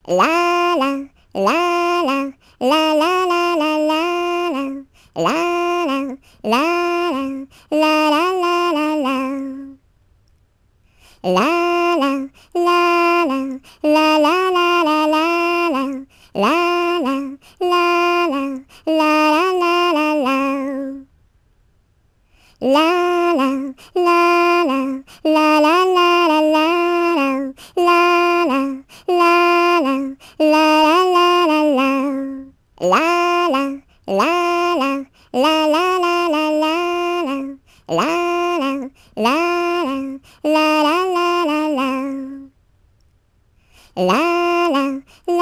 La la la la la la la la la la la la la la la la la. La la la la la la la la la la la la la la la la la. La la la la la la la la la la la la la la la. La la la la la la la la la la la la la la la la la. La la